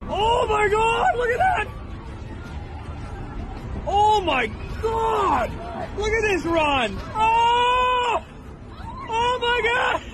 Oh my God, look at that! Oh my God! Look at this run! Oh! Oh my God!